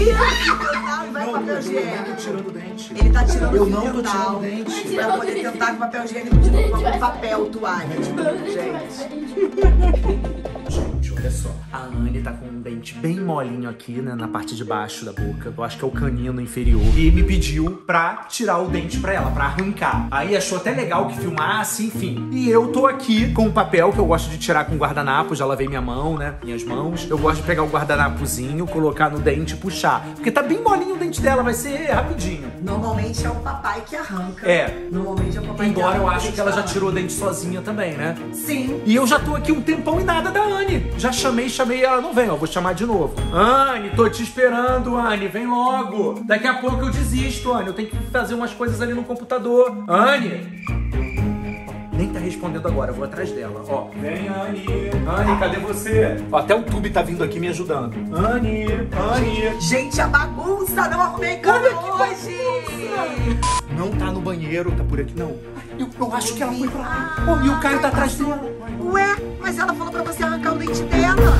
dental e vai papel higiênico. Eu tô tirando o dente. Ele tá tirando Eu o não fio tô dental. tirando o dente. Pra poder tentar com papel higiênico de novo, com papel, toalha. Gente. Gente, olha só. A Anne tá com um dente bem molinho aqui, né? Na parte de baixo da boca. Eu acho que é o canino inferior. E me pediu pra tirar o dente pra ela, pra arrancar. Aí achou até legal que filmasse, enfim. E eu tô aqui com o papel que eu gosto de tirar com guardanapo. Já lavei minha mão, né? Minhas mãos. Eu gosto de pegar o guardanapozinho, colocar no dente e puxar. Porque tá bem molinho o dente dela, vai ser rapidinho. Normalmente é o papai que arranca. É. Normalmente é o papai Embora que eu arranca. acho que ela já tirou o dente sozinha também, né? Sim. E eu já tô aqui um tempão e nada da Anne. Já chamei, ela não vem, ó. Vou chamar de novo. Anne, tô te esperando, Anne. Vem logo. Daqui a pouco eu desisto, Anne. Eu tenho que fazer umas coisas ali no computador. Anne! Nem tá respondendo agora, eu vou atrás dela. Ó, vem, Anne. Anne, cadê você? Ó, até o Tube tá vindo aqui me ajudando. Anne, Anne. Gente, a bagunça, não arrumei cama hoje. Não tá no banheiro, tá por aqui, não. Eu acho que ela foi pra lá. Oh, e o Caio tá atrás dela. Ué, mas ela falou pra você arrancar o dente dela.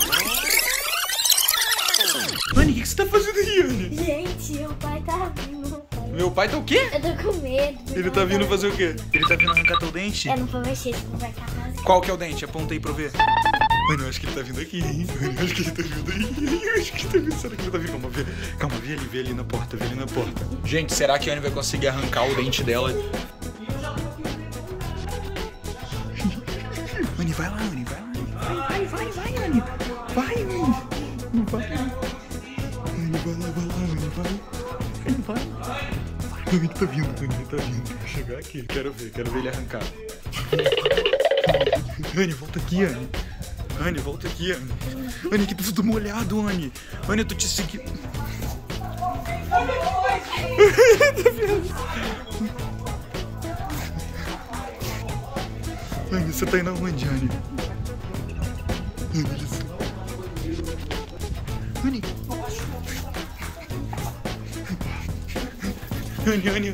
Anne, o que você tá fazendo aí, Anne? Gente, meu pai tá vindo. Meu pai tá o quê? Eu tô com medo. Ele tá vindo fazer o quê? Ele tá vindo arrancar teu dente? Eu não vou mexer, não vai acabar. Qual que é o dente? Aponta aí pra eu ver. Mano, eu acho que ele tá vindo aqui, hein? Eu acho que ele tá vindo aí. Eu acho que ele tá vindo. Será que ele tá vindo? Calma, vê ali na porta, vê ali na porta. Gente, será que a Anne vai conseguir arrancar o dente dela? Anne, vai lá, Anne, vai lá. Vai, Anne. Vai, Anne. Não vai. Anne, vai lá, Anne, vai. Anne, vai. Anne, tá vindo, Anne, tá vindo. Vou chegar aqui, quero ver ele arrancar. Anne, volta aqui, Anne. Anne, volta aqui, Anne. Anne, aqui tá tudo molhado, Anne. Anne, eu tô te seguindo. Tá vendo? Anne, você tá indo aonde, Anne? Anne, Anne.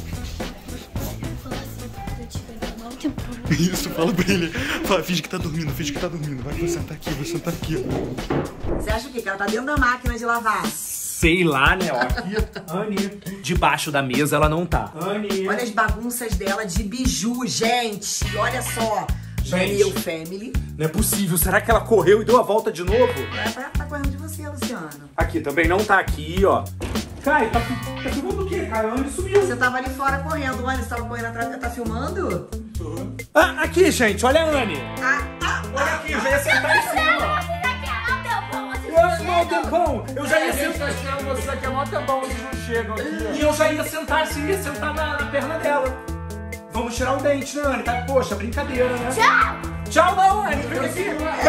Isso, fala pra ele. Fala, finge que tá dormindo, Vai, vou sentar aqui. Você acha o quê? Que ela tá dentro da máquina de lavar? Sei lá, né? Ó, aqui, Anne. Debaixo da mesa ela não tá. Anne. Olha as bagunças dela de biju, gente. Olha só. Daniel Family. Não é possível. Será que ela correu e deu a volta de novo? Tá correndo de você, Luciano. Aqui, também não tá aqui, ó. Caio, tá filmando o quê, Caio? A Anne sumiu. Você tava ali fora correndo, Anne. Você tava correndo atrás, tá filmando? Ah, aqui, gente. Olha a Anne. Olha aqui, eu já ia sentar em cima. Eu já ia sentar. Vocês aqui é mó tempão, vocês não chegam aqui. E eu já ia sentar assim, ia sentar na perna dela. Vamos tirar o dente, né, Anne? Tá, poxa, brincadeira, né? Tchau, não, Anne. Fica aqui.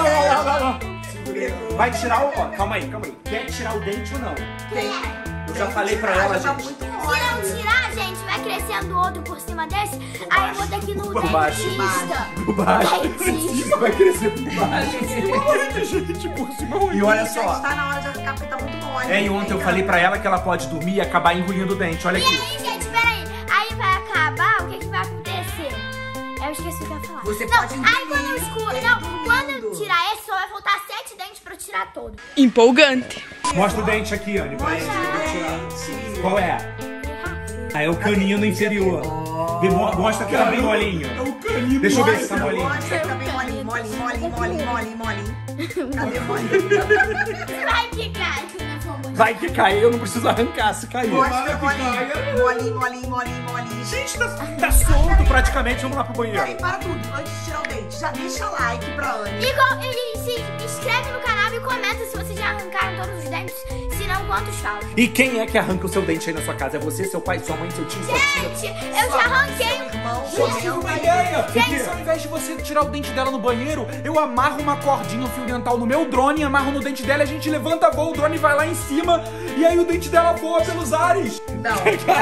Não. Vai tirar o... Ó, calma aí. Quer tirar o dente ou não? Eu já falei pra ela, gente. Se não tirar, gente, vai crescendo outro por cima desse. Aí eu vou ter que ir no Por baixo. dentista. Por baixo. Dentista. Vai crescer por baixo. Gente, por cima. E olha Já só. está na hora de arrancar porque tá muito mole. E ontem eu falei pra ela que ela pode dormir e acabar engolindo o dente. Olha E aqui. aí, gente, peraí. Aí vai acabar, o que vai acontecer? Eu esqueci o que eu ia falar. Você não, pode aí quando eu engolir, quando eu tirar esse, só vai faltar 7 dentes pra eu tirar todo. Empolgante. Mostra o dente aqui, Anne. Pra ele. Qual é? Ah, é o canino inferior. Mostra que tá bem molinho. É o canino. Deixa eu ver se tá molinho. Mostra que tá bem molinho. Cadê molinho? Vai ficar, que eu não vou mostrar. Vai que cai, eu não preciso arrancar se cair. Mostra molinho. Gente, tá solto praticamente. Vamos lá pro banheiro. Peraí, para tudo. Antes de tirar o dente, já deixa like pra Anne. E se inscreve no canal e comenta se vocês já arrancaram todos os dentes. Se não, quantos faltam. E quem é que arranca o seu dente aí na sua casa? É você, seu pai, sua mãe, seu tio, sua tia? Gente, eu já arranquei. Irmão, Tive uma ideia! Porque ao invés de você tirar o dente dela no banheiro, eu amarro uma cordinha, um fio dental no meu drone, amarro no dente dela, a gente levanta voo, o drone vai lá em cima e aí o dente dela voa pelos ares. Não.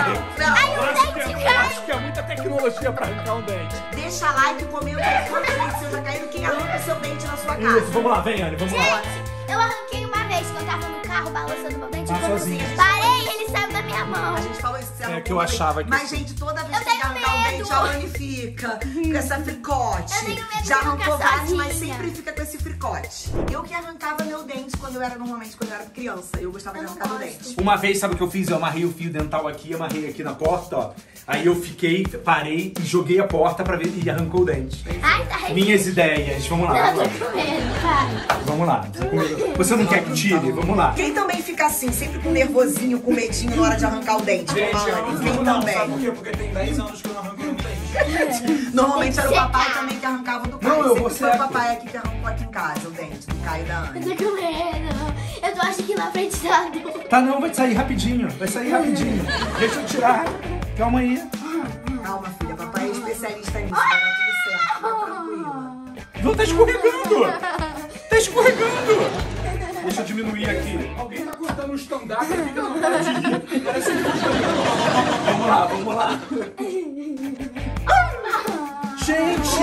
Acho que é muita tecnologia pra arrancar um dente. Deixa like, comenta aí quantos dentes seu tá caindo. Quem arranca o seu dente na sua casa? Isso, vamos lá, vem, Anne, vamos lá. Gente, eu arranquei uma vez. vez que eu tava no carro balançando meu dente, Tá sozinha. parei e ele saiu da minha mão. A gente falou isso, você arrancou que eu achava que... Mas, gente, toda vez Eu que tenho arrancar o medo. dente, a Anne fica com essa fricote. Eu tenho medo de Já arrancou arrancar vários, mas sozinha. sempre fica com esse fricote. Eu que arrancava meu dente quando eu era criança. Eu gostava de arrancar meu dente. Uma vez, sabe o que eu fiz? Eu amarrei o fio dental aqui, amarrei aqui na porta, ó. Aí eu parei e joguei a porta pra ver e arrancou o dente. Ai, tá arrepiando. Minhas ideias, vamos lá. Eu tô com medo, cara. Vamos lá. Você não quer que tire? Vamos lá. Quem também fica assim, sempre com nervosinho, com medinho na hora de arrancar o dente? Gente, Como a eu Anne? não Quem fico não, também? sabe por quê? Porque tem 10 anos que eu não arranco nenhum dente. Normalmente era o papai Secar. também que arrancava do Caio. Não, eu Sempre vou foi o seco. papai aqui que arrancou aqui em casa o dente do Caio e da Anne. Eu tô com medo. Eu tô achando que na frente tá dor. Tá não, vai sair rapidinho. Vai sair rapidinho. Deixa eu tirar. Calma aí. Calma, filha, papai é especialista nisso, vai dar tudo certo, fica tranquila. Não, tá escorregando. Tá escorregando. Deixa eu diminuir aqui. Alguém tá cortando um stand-up e fica com cara de rir. Parece um Vamos lá, vamos lá. Gente!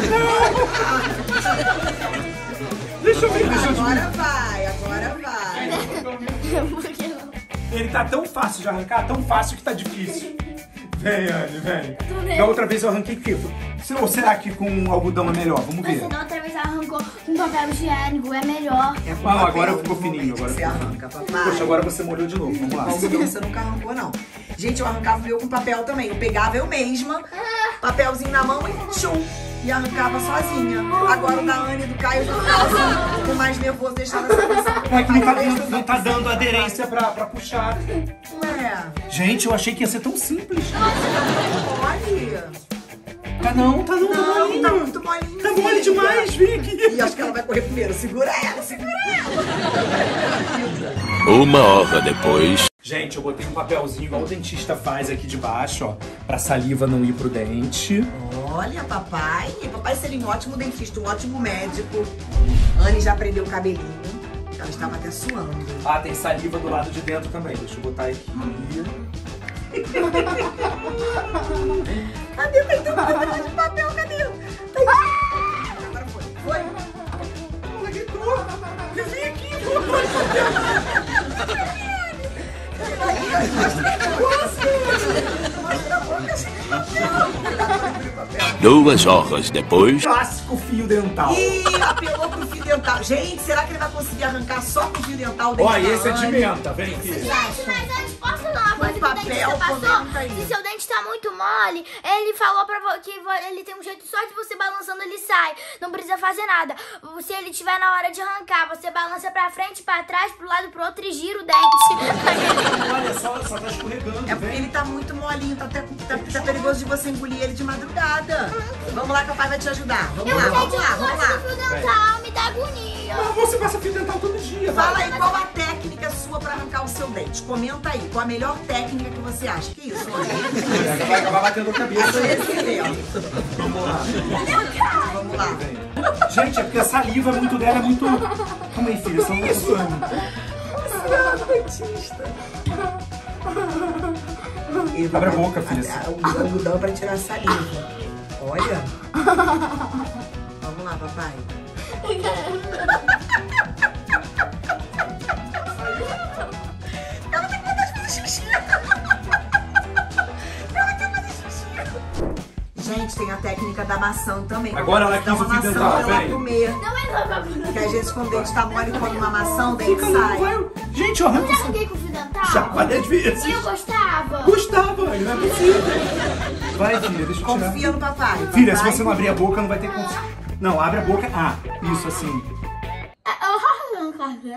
Deixa eu ver, deixa eu diminuir. Agora vai. Por que não? Ele tá tão fácil de arrancar, tão fácil que tá difícil. Vem, Anne, vem. vendo. Da outra vez eu arranquei que? Ou será que com algodão é melhor? Vamos ver. Você da outra vez arrancou com papel higiênico, é melhor. É com Ah, papel, agora ficou normalmente, fininho, agora Você ficou. arranca, papai. Poxa, agora você molhou de novo. Vamos lá. Algodão você nunca arrancou, não. Gente, eu arrancava o meu com papel também. Eu pegava eu mesma, papelzinho na mão e tchum. E arrancava sozinha. Agora o da Anne e do Caio já ficava assim, com mais nervoso, deixando essa coisa. É que não tá dando aderência pra puxar. Ué, Gente, eu achei que ia ser tão simples. olha. Tá não, tá não, Não, tá muito molinho. Tá mole demais, vem aqui. E acho que ela vai correr primeiro. Segura ela, segura ela. Uma hora depois. Gente, eu botei um papelzinho igual o dentista faz aqui de baixo, ó. Pra saliva não ir pro dente. Olha, papai. Papai seria um ótimo dentista, um ótimo médico. Anne já prendeu o cabelinho. Ela estava até suando. Ah, tem saliva do lado de dentro também. Deixa eu botar aqui. Cadê? Tem um pedaço de papel, cadê? Agora foi. Foi? Ela gritou. Eu vim aqui, pô. Duas horas depois. Clássico fio dental. Ih, apelou pro fio dental. Gente, será que ele vai conseguir arrancar só com o fio dental o dente Ó, da esse é de Anne? menta. Vem aqui. Gente, mas antes posso falar uma coisa que o papel, dentista passou? comenta aí. Se seu dente tá muito mole, ele falou que ele tem um jeito só de você balançando, ele sai. Não precisa fazer nada. Se ele tiver na hora de arrancar, você balança pra frente, pra trás, pro lado, pro outro e gira o dente. Olha só tá escorregando. É porque ele tá muito molinho, tá perigoso de você engolir ele de madrugada. Vamos lá que o papai vai te ajudar. Vamos lá, vamos lá, vamos lá. Fio dental, me dá agonia. Ah, você passa fio dental todo dia. Fala vai. aí, qual a técnica sua pra arrancar o seu dente? Comenta aí, qual a melhor técnica que você acha? Que isso, Anne? Vai acabar batendo a cabeça. Acho excelente. Vamos lá. Vamos lá. Gente, é porque a saliva muito dela é muito... Calma aí, filha, só não Dentista. Abre a boca, filha. O algodão pra tirar a saliva. Olha. Vamos lá, papai. Ela tem vontade de fazer xixi. Ela quer fazer xixi. Gente, tem a técnica da maçã também. Agora ela dá quis uma o fio maçã dental, pra ela vem. comer. Não é louco. Porque às vezes quando o dente tá mole, come uma maçã, o dente Fica, não sai. vai... Gente, eu arranco Já arranquei com fio dental? já 10 vezes. E eu gostava. Gostava, não é possível. Vai, filha, deixa eu tirar. Confia no papai. Filha, se Papai. você não abrir a boca, não vai ter como... Não, abre a boca. Ah, isso assim. Eu já arranquei.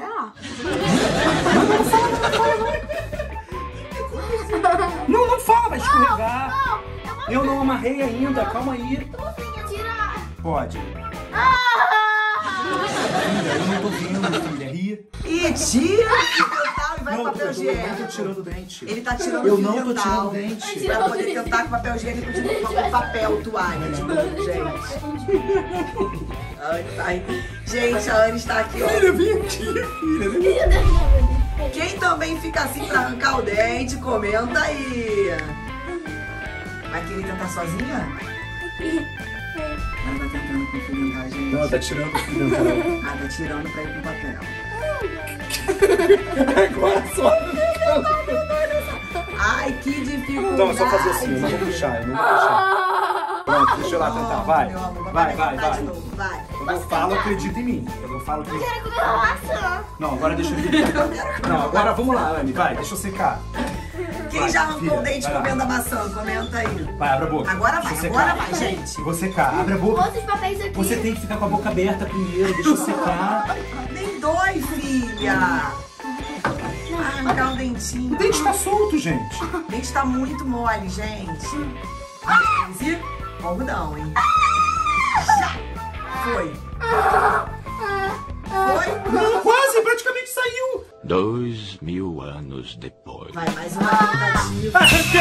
Não fala, vai escorregar. Não, Eu não amarrei ainda, calma aí. vou tirar. Pode. Ah! Filha, eu não tô vendo, filha. Ri. E tira o fio dental e vai Não, pro papel eu não tô higiênico. tirando o dente. Ele tá tirando Eu o fio não tô dental. tirando o dente. Pra poder tentar com papel higiênico de papel, toalha. Tipo, gente. Gente, a Anne está aqui, ó. Filha, vem aqui, filha. Quem também fica assim pra arrancar o dente, comenta aí. Vai querer tentar sozinha? Ela tá tentando com o fio dental, gente. Não, tá tirando o fio dental. Ah, tá tirando pra ir com papel. Agora só. Ai, que dificuldade. Então, é só fazer assim, eu não vou puxar, eu não vou puxar. Pronto, deixa eu lá tentar, vai. Meu amor, Vai. de novo, vai. Quando eu falo, acredita em mim. Quando eu falo, acredita. Quero comer uma maçã. Não, agora deixa eu secar. Não, agora vamos lá, Anne, vai, deixa eu secar. Quem Vai, já arrancou filha, o dente vai lá. comendo a maçã? Comenta aí. Vai, abre a boca. Agora vai, Deixa eu agora secar. vai, gente. Vou secar, abre a boca. Outros papéis aqui. Você tem que ficar com a boca aberta primeiro, deixa eu secar. Nem dói, filha. Arrancar o dentinho. O dente tá solto, gente. O dente tá muito mole, gente. Use algodão, hein? Já. Foi. Foi? Não, quase, praticamente saiu. 2000 anos depois. Vai, mais uma tentativa.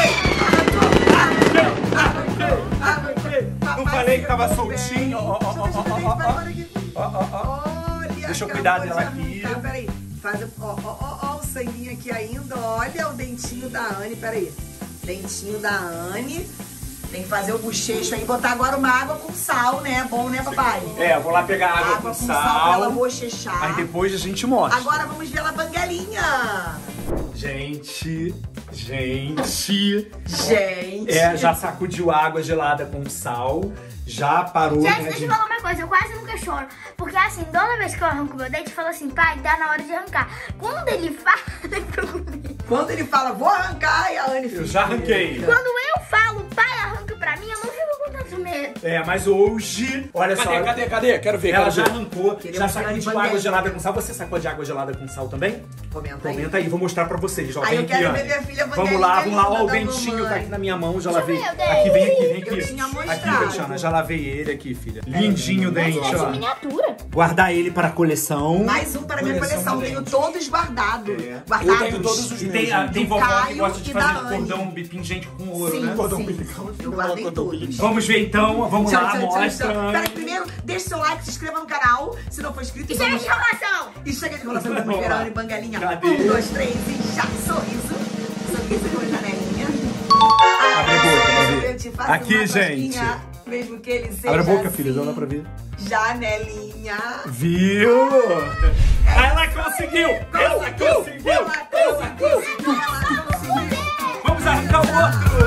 Arranquei. Não falei que tava soltinho. Olha, Deixa eu cuidar dela aqui. Tá, peraí. Faz, ó, o sanguinho aqui ainda. Olha o dentinho da Anne, peraí. Dentinho da Anne. Tem que fazer o bochecho aí, botar agora uma água com sal, né? Bom, né, papai? É, eu vou lá pegar água com pra ela sal. bochechar. Aí depois a gente mostra. Agora vamos ver a banguelinha. Gente. Já sacudiu água gelada com sal. Já parou, Gente, né? deixa eu falar uma coisa, eu quase nunca choro. Porque assim, toda vez que eu arranco meu dente, eu falo assim, pai, tá na hora de arrancar. Quando ele fala, Quando ele fala, vou arrancar, e a Anne fica. Eu já arranquei. quando eu falo, pai, arranca pra mim, eu não fico com tanto medo. É, mas hoje, olha só. Cadê? Quero ver, Ela já arrancou, Queremos já ver a sacudiu banguela. água gelada com sal. Você sacou de água gelada com sal também? Comenta aí. Comenta aí, vou mostrar pra vocês. Ó, Ai, vem eu aqui, quero ó. ver minha filha Vamos lá, banguelinha ó, o linda da dentinho mamãe. tá aqui na minha mão, já lavei. Deixa eu ver o Aqui, vem aqui. Eu tinha Aqui, mostrado. Tatiana, já lavei ele aqui, filha. Lindinho o dente, Essa ó. miniatura. Guardar ele para a coleção. Mais um para minha coleção. Tenho todos guardados. É. Guardados. Eu tenho todos os E meus. tem vovó que Caio gosta de e fazer da Anne. cordão pingente com ouro, Sim, né? sim. Eu guardei todos. Vamos ver então, vamos lá, mostra. Peraí, primeiro, deixa seu like, se inscreva no canal, se não for inscrito. E chega de enrolação. E chega de enrolação, vamos ver a Anne Banguelinha. Cadê? 1, 2, 3 e já, sorriso. Sorriso com a janelinha. Abre a boca pra ver. Eu te faço Aqui, uma gente. cosquinha, mesmo que ele seja Abre a boca, assim. filha, não dá pra ver. Janelinha. Viu? Ela conseguiu! Ela conseguiu! Ela conseguiu. Vamos arrancar o outro!